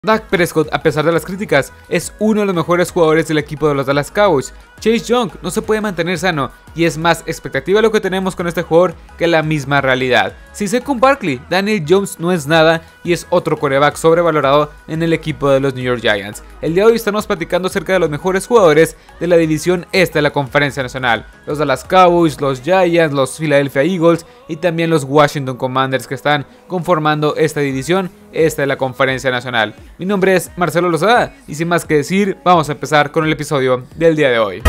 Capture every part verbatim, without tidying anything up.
Dak Prescott, a pesar de las críticas, es uno de los mejores jugadores del equipo de los Dallas Cowboys. Chase Young no se puede mantener sano y es más expectativa lo que tenemos con este jugador que la misma realidad. Si sé con Barkley, Daniel Jones no es nada y es otro quarterback sobrevalorado en el equipo de los New York Giants. El día de hoy estamos platicando acerca de los mejores jugadores de la división este de la Conferencia Nacional. Los Dallas Cowboys, los Giants, los Philadelphia Eagles y también los Washington Commanders que están conformando esta división este de la Conferencia Nacional. Mi nombre es Marcelo Lozada y sin más que decir, vamos a empezar con el episodio del día de hoy.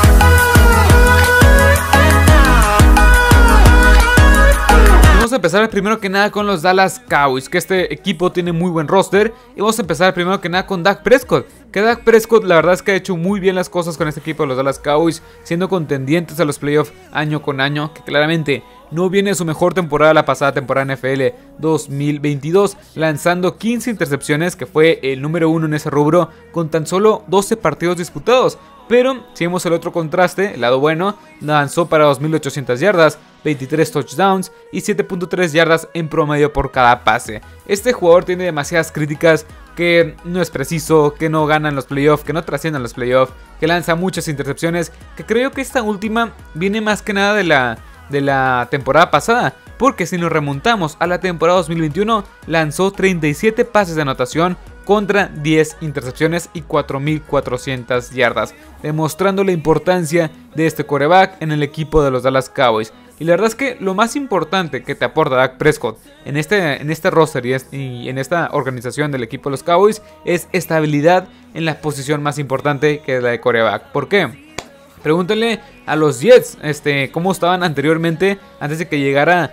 Vamos a empezar primero que nada con los Dallas Cowboys, que este equipo tiene muy buen roster. Y vamos a empezar primero que nada con Dak Prescott, que Dak Prescott la verdad es que ha hecho muy bien las cosas con este equipo de los Dallas Cowboys, siendo contendientes a los playoffs año con año, que claramente no viene su mejor temporada la pasada temporada N F L dos mil veintidós, lanzando quince intercepciones, que fue el número uno en ese rubro, con tan solo doce partidos disputados. Pero si vemos el otro contraste, el lado bueno, lanzó para dos mil ochocientas yardas, veintitrés touchdowns y siete punto tres yardas en promedio por cada pase. Este jugador tiene demasiadas críticas, que no es preciso, que no ganan los playoffs, que no trascienden los playoffs, que lanza muchas intercepciones, que creo que esta última viene más que nada de la, de la temporada pasada. Porque si nos remontamos a la temporada dos mil veintiuno, lanzó treinta y siete pases de anotación contra diez intercepciones y cuatro mil cuatrocientas yardas, demostrando la importancia de este quarterback en el equipo de los Dallas Cowboys. Y la verdad es que lo más importante que te aporta Dak Prescott en este, en este roster y, este, y en esta organización del equipo de los Cowboys es estabilidad en la posición más importante, que es la de quarterback. ¿Por qué? Pregúntenle a los Jets este, cómo estaban anteriormente, antes de que llegara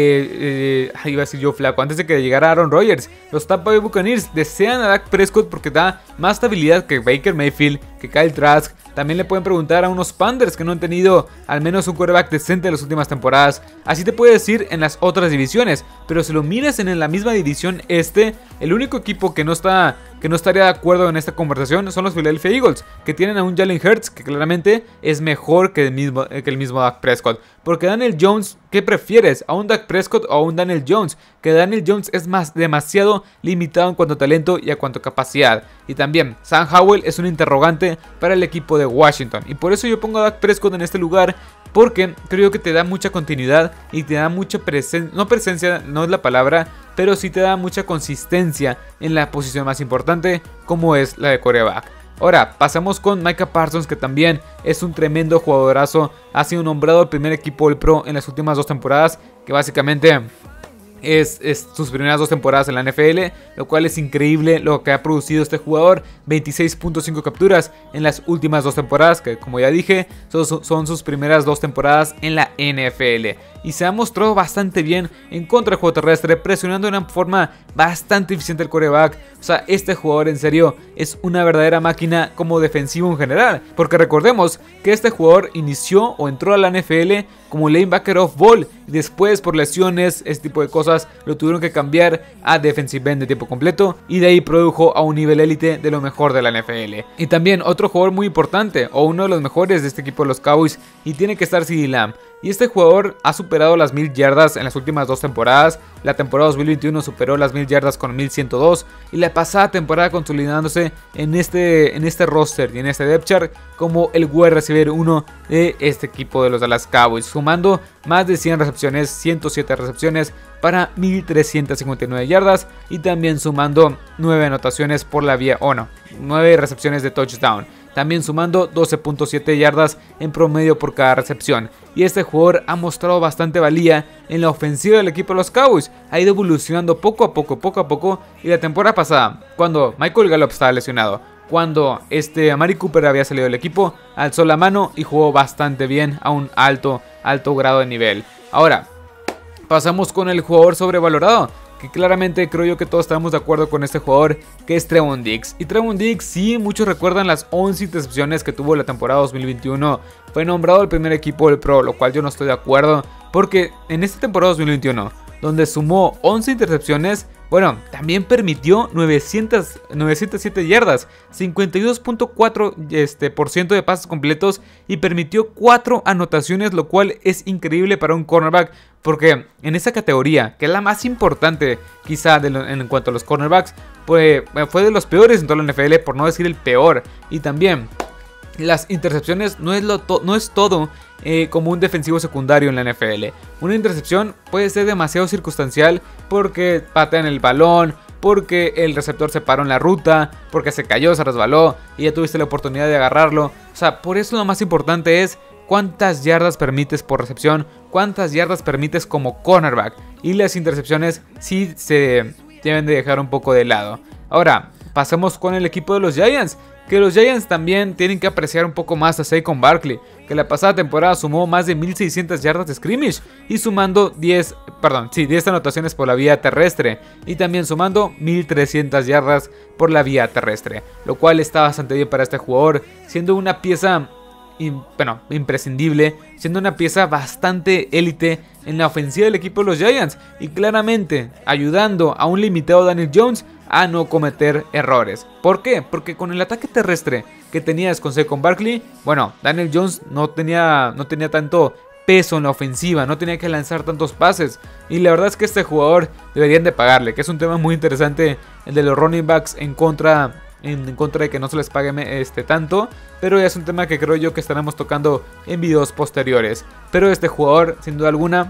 Eh, eh, iba a decir yo flaco, antes de que llegara Aaron Rodgers. Los Tampa Bay Buccaneers desean a Dak Prescott porque da más estabilidad que Baker Mayfield, que Kyle Trask. También le pueden preguntar a unos Panthers que no han tenido al menos un quarterback decente en las últimas temporadas. Así te puede decir en las otras divisiones, pero si lo miras en la misma división este, el único equipo que no está que no estaría de acuerdo en esta conversación son los Philadelphia Eagles, que tienen a un Jalen Hurts que claramente es mejor que el mismo, que el mismo Dak Prescott. Porque Daniel Jones, ¿qué prefieres? ¿A un Dak Prescott o a un Daniel Jones? Que Daniel Jones es más demasiado limitado en cuanto a talento y a cuanto a capacidad. Y también Sam Howell es un interrogante para el equipo de Washington. Y por eso yo pongo a Dak Prescott en este lugar, porque creo que te da mucha continuidad y te da mucha presencia, no presencia, no es la palabra, pero sí te da mucha consistencia en la posición más importante, como es la de quarterback. Ahora, pasamos con Micah Parsons, que también es un tremendo jugadorazo. Ha sido nombrado el primer equipo All Pro en las últimas dos temporadas, que básicamente Es, es sus primeras dos temporadas en la N F L, lo cual es increíble lo que ha producido este jugador. Veintiséis punto cinco capturas en las últimas dos temporadas, que como ya dije son, son sus primeras dos temporadas en la N F L, y se ha mostrado bastante bien en contra del juego terrestre, presionando de una forma bastante eficiente el quarterback. O sea, este jugador en serio es una verdadera máquina como defensivo en general, porque recordemos que este jugador inició o entró a la N F L como linebacker off ball, y después por lesiones, este tipo de cosas, lo tuvieron que cambiar a defensive end de tiempo completo, y de ahí produjo a un nivel élite de lo mejor de la N F L. Y también otro jugador muy importante, o uno de los mejores de este equipo de los Cowboys, y tiene que estar CeeDee Lamb. Y este jugador ha superado las mil yardas en las últimas dos temporadas. La temporada dos mil veintiuno superó las mil yardas con mil ciento dos, y la pasada temporada consolidándose en este, en este roster y en este depth chart como el wide receiver uno de este equipo de los Dallas Cowboys, sumando más de cien recepciones, ciento siete recepciones para mil trescientas cincuenta y nueve yardas, y también sumando nueve anotaciones por la vía, o no, nueve recepciones de touchdown, también sumando doce punto siete yardas en promedio por cada recepción. Y este jugador ha mostrado bastante valía en la ofensiva del equipo de los Cowboys. Ha ido evolucionando poco a poco, poco a poco. Y la temporada pasada, cuando Michael Gallup estaba lesionado, cuando este Amari Cooper había salido del equipo, alzó la mano y jugó bastante bien a un alto, alto grado de nivel. Ahora, pasamos con el jugador sobrevalorado, que claramente creo yo que todos estamos de acuerdo con este jugador, que es Trevon Diggs. Y Trevon Diggs, sí, muchos recuerdan las once intercepciones que tuvo la temporada dos mil veintiuno. Fue nombrado el primer equipo del Pro, lo cual yo no estoy de acuerdo, porque en esta temporada dos mil veintiuno, donde sumó once intercepciones, bueno, también permitió novecientas, novecientas siete yardas, cincuenta y dos punto cuatro por ciento este, por ciento de pases completos, y permitió cuatro anotaciones, lo cual es increíble para un cornerback, porque en esa categoría, que es la más importante quizá de lo, en cuanto a los cornerbacks, pues, fue de los peores en toda la N F L, por no decir el peor. Y también las intercepciones no es, lo to no es todo eh, como un defensivo secundario en la N F L. Una intercepción puede ser demasiado circunstancial porque patean el balón, porque el receptor se paró en la ruta, porque se cayó, se resbaló y ya tuviste la oportunidad de agarrarlo. O sea, por eso lo más importante es cuántas yardas permites por recepción, cuántas yardas permites como cornerback. Y las intercepciones sí se deben de dejar un poco de lado. Ahora, pasemos con el equipo de los Giants. Que los Giants también tienen que apreciar un poco más a Saquon Barkley, que la pasada temporada sumó más de mil seiscientas yardas de scrimmage y sumando diez, perdón, sí, diez anotaciones por la vía terrestre y también sumando mil trescientas yardas por la vía terrestre, lo cual está bastante bien para este jugador, siendo una pieza In, bueno, imprescindible, siendo una pieza bastante élite en la ofensiva del equipo de los Giants y claramente ayudando a un limitado Daniel Jones a no cometer errores. ¿Por qué? Porque con el ataque terrestre que tenías con Saquon Barkley, bueno, Daniel Jones no tenía, no tenía tanto peso en la ofensiva, no tenía que lanzar tantos pases y la verdad es que este jugador deberían de pagarle, que es un tema muy interesante el de los running backs en contra en contra de que no se les pague este tanto, pero ya es un tema que creo yo que estaremos tocando en videos posteriores. Pero este jugador, sin duda alguna,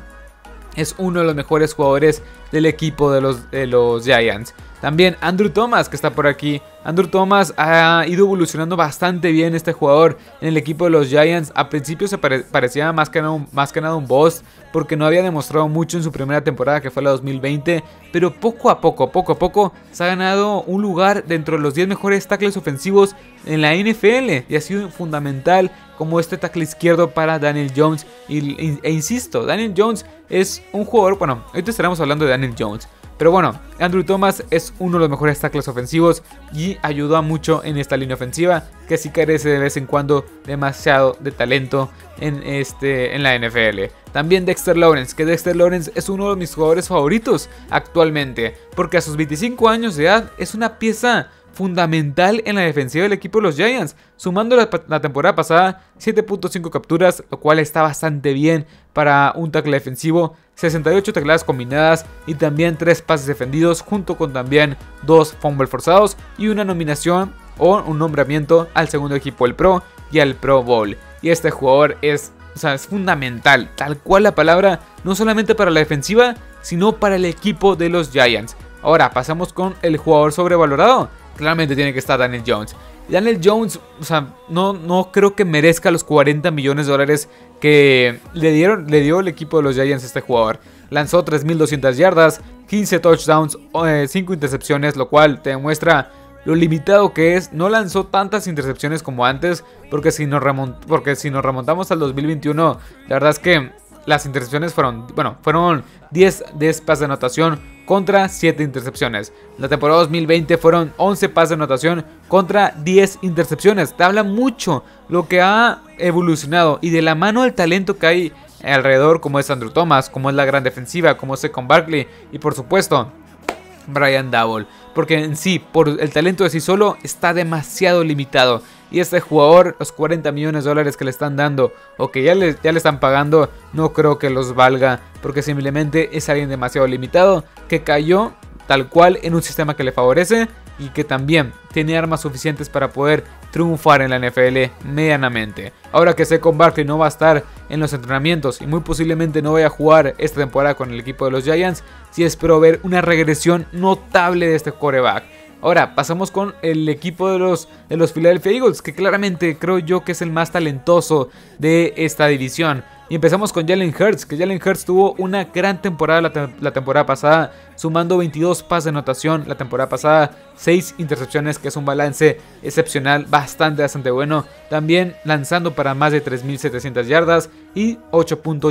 es uno de los mejores jugadores del equipo de los, de los Giants. También Andrew Thomas, que está por aquí. Andrew Thomas ha ido evolucionando bastante bien este jugador en el equipo de los Giants. A principio se pare parecía más que, nada un, más que nada un boss, porque no había demostrado mucho en su primera temporada, que fue la dos mil veinte. Pero poco a poco, poco a poco, se ha ganado un lugar dentro de los diez mejores tackles ofensivos en la N F L. Y ha sido fundamental como este tackle izquierdo para Daniel Jones. Y, e insisto, Daniel Jones es un jugador, bueno, ahorita estaremos hablando de Daniel Jones. Pero bueno, Andrew Thomas es uno de los mejores tackles ofensivos y ayuda mucho en esta línea ofensiva que sí carece de vez en cuando demasiado de talento en, este, en la N F L. También Dexter Lawrence, que Dexter Lawrence es uno de mis jugadores favoritos actualmente, porque a sus veinticinco años de edad es una pieza fundamental en la defensiva del equipo de los Giants, sumando la, la temporada pasada siete punto cinco capturas, lo cual está bastante bien para un tackle defensivo, sesenta y ocho tacleadas combinadas y también tres pases defendidos, junto con también dos fumbles forzados y una nominación o un nombramiento al segundo equipo del Pro y al Pro Bowl. Y este jugador es, o sea, es fundamental, tal cual la palabra, no solamente para la defensiva, sino para el equipo de los Giants. Ahora pasamos con el jugador sobrevalorado. Claramente tiene que estar Daniel Jones. Daniel Jones, o sea, no, no creo que merezca los cuarenta millones de dólares que le, dieron, le dio el equipo de los Giants a este jugador. Lanzó tres mil doscientas yardas, quince touchdowns, cinco intercepciones, lo cual te demuestra lo limitado que es. No lanzó tantas intercepciones como antes, porque si nos, remont porque si nos remontamos al dos mil veintiuno, la verdad es que las intercepciones fueron, bueno, fueron diez, diez pases de anotación contra siete intercepciones. La temporada dos mil veinte fueron once pases de anotación contra diez intercepciones. Te habla mucho lo que ha evolucionado y de la mano del talento que hay alrededor, como es Andrew Thomas, como es la gran defensiva, como es Saquon Barkley y por supuesto Brian Daboll, porque en sí, por el talento de sí solo, está demasiado limitado. Y este jugador, los cuarenta millones de dólares que le están dando o que ya le, ya le están pagando, no creo que los valga, porque simplemente es alguien demasiado limitado que cayó tal cual en un sistema que le favorece y que también tiene armas suficientes para poder triunfar en la N F L medianamente. Ahora que Saquon Barkley no va a estar en los entrenamientos y muy posiblemente no vaya a jugar esta temporada con el equipo de los Giants, sí espero ver una regresión notable de este quarterback. Ahora pasamos con el equipo de los, de los Philadelphia Eagles, que claramente creo yo que es el más talentoso de esta división. Y empezamos con Jalen Hurts, que Jalen Hurts tuvo una gran temporada la, te la temporada pasada, sumando veintidós pases de anotación la temporada pasada, seis intercepciones, que es un balance excepcional, bastante, bastante bueno. También lanzando para más de tres mil setecientas yardas y ocho punto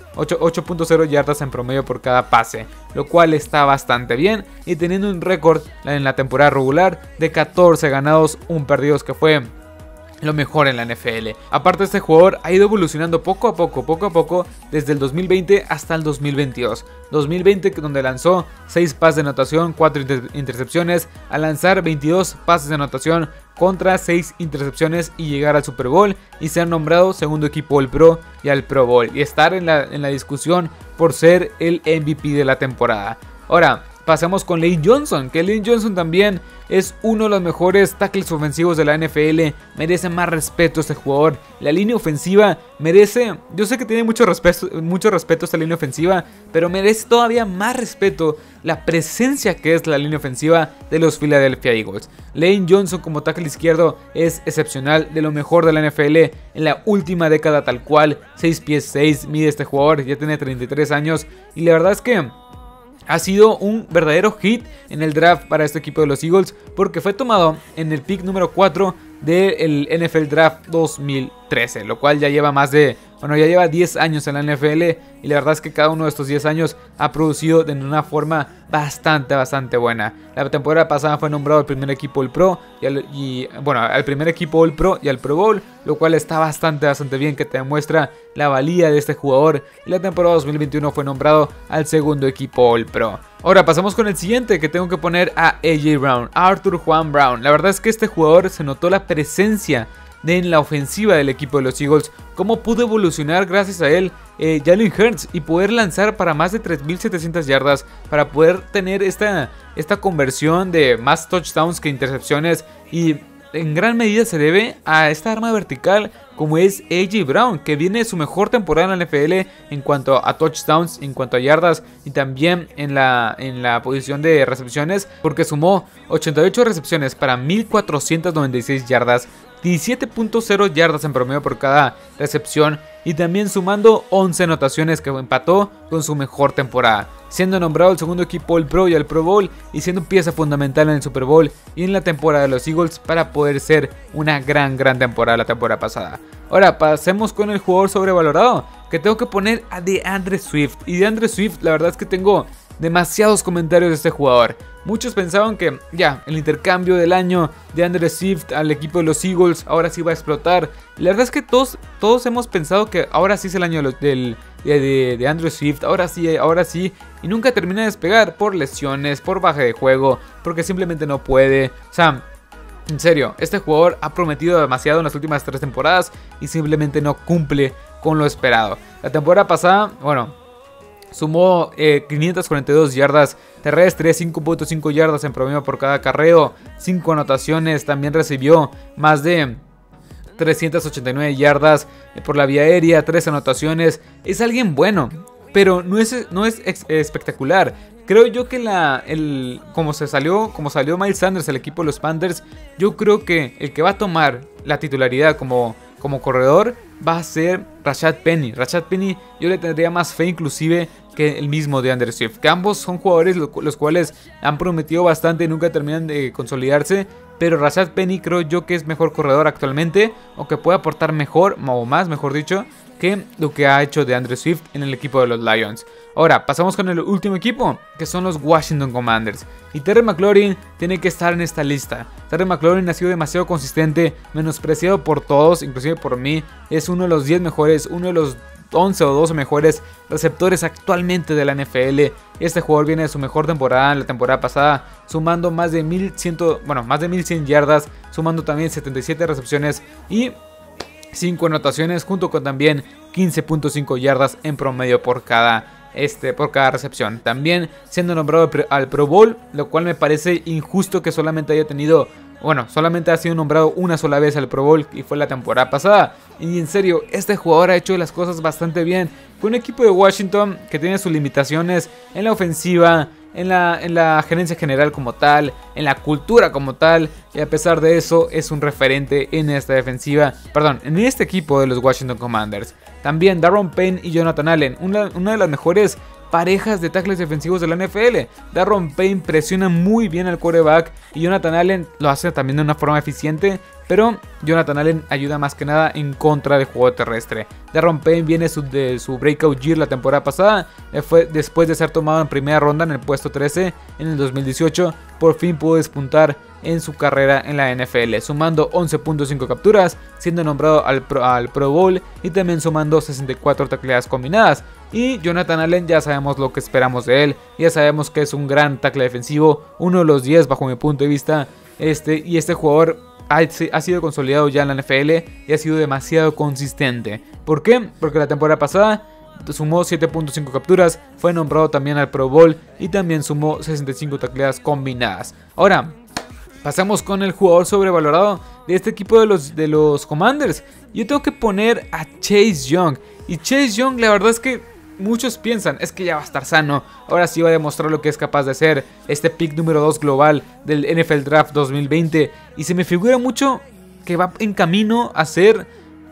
cero yardas en promedio por cada pase, lo cual está bastante bien. Y teniendo un récord en la temporada regular de catorce ganados, un perdidos, que fue lo mejor en la N F L. Aparte, este jugador ha ido evolucionando poco a poco, poco a poco, desde el dos mil veinte hasta el dos mil veintidós. dos mil veinte, donde lanzó seis pases de anotación, cuatro inter intercepciones, a lanzar veintidós pases de anotación contra seis intercepciones y llegar al Super Bowl y ser nombrado segundo equipo del Pro y al Pro Bowl y estar en la, en la discusión por ser el M V P de la temporada. Ahora, pasamos con Lane Johnson, que Lane Johnson también es uno de los mejores tackles ofensivos de la N F L, merece más respeto este jugador. La línea ofensiva merece, yo sé que tiene mucho respeto, mucho respeto esta línea ofensiva, pero merece todavía más respeto la presencia que es la línea ofensiva de los Philadelphia Eagles. Lane Johnson como tackle izquierdo es excepcional, de lo mejor de la N F L en la última década tal cual. Seis pies seis mide este jugador, ya tiene treinta y tres años y la verdad es que ha sido un verdadero hit en el draft para este equipo de los Eagles, porque fue tomado en el pick número cuatro del N F L Draft dos mil trece, lo cual ya lleva más de, bueno, ya lleva diez años en la N F L y la verdad es que cada uno de estos diez años ha producido de una forma bastante, bastante buena. La temporada pasada fue nombrado al primer equipo All Pro y, al, y bueno, al primer equipo All Pro y al Pro Bowl, lo cual está bastante, bastante bien, que te demuestra la valía de este jugador. Y la temporada dos mil veintiuno fue nombrado al segundo equipo All Pro. Ahora pasamos con el siguiente, que tengo que poner a A J Brown, Arthur Juan Brown. La verdad es que este jugador se notó la presencia de en la ofensiva del equipo de los Eagles, cómo pudo evolucionar gracias a él eh, Jalen Hurts y poder lanzar para más de tres mil setecientas yardas, para poder tener esta, esta conversión de más touchdowns que intercepciones, y en gran medida se debe a esta arma vertical como es A J Brown, que viene de su mejor temporada en la N F L en cuanto a touchdowns, en cuanto a yardas y también en la, en la posición de recepciones, porque sumó ochenta y ocho recepciones para mil cuatrocientas noventa y seis yardas, diecisiete punto cero yardas en promedio por cada recepción y también sumando once anotaciones, que empató con su mejor temporada, siendo nombrado el segundo equipo All Pro y al Pro Bowl y siendo pieza fundamental en el Super Bowl y en la temporada de los Eagles para poder ser una gran gran temporada la temporada pasada. Ahora pasemos con el jugador sobrevalorado, que tengo que poner a DeAndre Swift. Y DeAndre Swift, la verdad es que tengo demasiados comentarios de este jugador. Muchos pensaban que ya, el intercambio del año de DeAndre Swift al equipo de los Eagles ahora sí va a explotar. La verdad es que todos, todos hemos pensado que ahora sí es el año de, los, del, de, de, de Andrew Swift, ahora sí, ahora sí. Y nunca termina de despegar por lesiones, por baja de juego, porque simplemente no puede. O sea, en serio, este jugador ha prometido demasiado en las últimas tres temporadas y simplemente no cumple con lo esperado. La temporada pasada, bueno, sumó eh, quinientas cuarenta y dos yardas terrestres, cinco punto cinco yardas en promedio por cada acarreo, cinco anotaciones, también recibió más de trescientas ochenta y nueve yardas por la vía aérea, tres anotaciones. Es alguien bueno, pero no es, no es ex espectacular. Creo yo que la, el, como se salió, como salió Miles Sanders el equipo de los Panthers, yo creo que el que va a tomar la titularidad como, como corredor va a ser Rashad Penny. Rashad Penny yo le tendría más fe inclusive que el mismo DeAndre Swift, que ambos son jugadores los cuales han prometido bastante y nunca terminan de consolidarse. Pero Rashad Penny creo yo que es mejor corredor actualmente, o que puede aportar mejor, o más mejor dicho, que lo que ha hecho DeAndre Swift en el equipo de los Lions. Ahora, pasamos con el último equipo, que son los Washington Commanders. Y Terry McLaurin tiene que estar en esta lista. Terry McLaurin ha sido demasiado consistente, menospreciado por todos, inclusive por mí. Es uno de los diez mejores, uno de los once o doce mejores receptores actualmente de la N F L. Este jugador viene de su mejor temporada, la temporada pasada, sumando más de mil cien, bueno, más de mil cien yardas, sumando también setenta y siete recepciones y cinco anotaciones, junto con también quince punto cinco yardas en promedio por cada, este, por cada recepción. También siendo nombrado al Pro Bowl, lo cual me parece injusto que solamente haya tenido, bueno, solamente ha sido nombrado una sola vez al Pro Bowl y fue la temporada pasada. Y en serio, este jugador ha hecho las cosas bastante bien. Fue un equipo de Washington que tiene sus limitaciones en la ofensiva, en la, en la gerencia general como tal, en la cultura como tal, y a pesar de eso es un referente en esta defensiva, perdón, en este equipo de los Washington Commanders. También Daron Payne y Jonathan Allen, una, una de las mejores parejas de tackles defensivos de la N F L. Daron Payne presiona muy bien al quarterback y Jonathan Allen lo hace también de una forma eficiente, pero Jonathan Allen ayuda más que nada en contra del juego terrestre. Daron Payne viene su, de su breakout year la temporada pasada, fue después de ser tomado en primera ronda en el puesto trece en el dos mil dieciocho, por fin pudo despuntar en su carrera en la N F L, sumando once punto cinco capturas, siendo nombrado al Pro, al Pro Bowl y también sumando sesenta y cuatro tacleadas combinadas. Y Jonathan Allen ya sabemos lo que esperamos de él, ya sabemos que es un gran tackle defensivo, uno de los diez bajo mi punto de vista, este, y este jugador ha, ha sido consolidado ya en la N F L y ha sido demasiado consistente. ¿Por qué? Porque la temporada pasada sumó siete punto cinco capturas, fue nombrado también al Pro Bowl y también sumó sesenta y cinco tacleadas combinadas. Ahora, pasamos con el jugador sobrevalorado de este equipo de los, de los Commanders. Yo tengo que poner a Chase Young. Y Chase Young, la verdad es que muchos piensan, es que ya va a estar sano. Ahora sí va a demostrar lo que es capaz de hacer. Este pick número dos global del N F L Draft dos mil veinte. Y se me figura mucho que va en camino a ser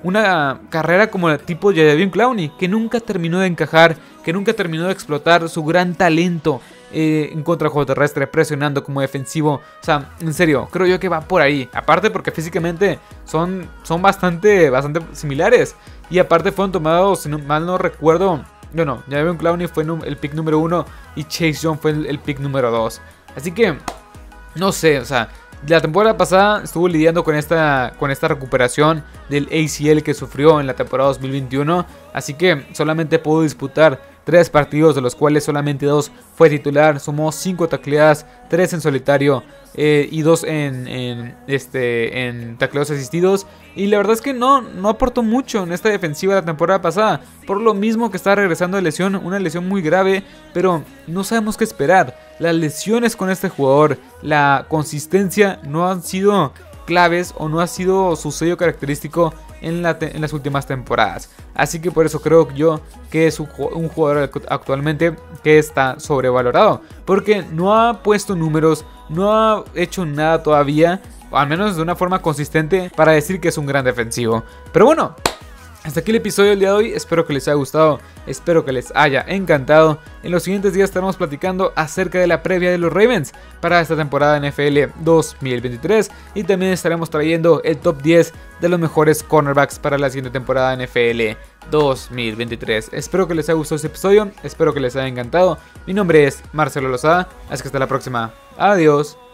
una carrera como el tipo Jadeveon Clowney, que nunca terminó de encajar, que nunca terminó de explotar su gran talento eh, en contra del juego terrestre, presionando como defensivo. O sea, en serio, creo yo que va por ahí. Aparte porque físicamente son, son bastante, bastante similares. Y aparte fueron tomados, si no, mal no recuerdo, no, no, Jadeveon Clowney fue el pick número uno y Chase Young fue el, el pick número dos. Así que, no sé, o sea, la temporada pasada estuvo lidiando con esta, con esta recuperación del A C L que sufrió en la temporada dos mil veintiuno. Así que solamente pudo disputar tres partidos, de los cuales solamente dos fue titular. Sumó cinco tacleadas, tres en solitario eh, y dos en, en, este, en tacleos asistidos. Y la verdad es que no, no aportó mucho en esta defensiva la temporada pasada. Por lo mismo que está regresando de lesión, una lesión muy grave, pero no sabemos qué esperar. Las lesiones con este jugador, la consistencia no han sido claves o no ha sido su sello característico en, la en las últimas temporadas. Así que por eso creo yo que es un, un jugador actualmente que está sobrevalorado, porque no ha puesto números, no ha hecho nada todavía, o al menos de una forma consistente, para decir que es un gran defensivo. Pero bueno, hasta aquí el episodio del día de hoy, espero que les haya gustado, espero que les haya encantado. En los siguientes días estaremos platicando acerca de la previa de los Ravens para esta temporada N F L dos mil veintitrés y también estaremos trayendo el top diez de los mejores cornerbacks para la siguiente temporada N F L dos mil veintitrés. Espero que les haya gustado este episodio, espero que les haya encantado. Mi nombre es Marcelo Lozada, así que hasta la próxima. Adiós.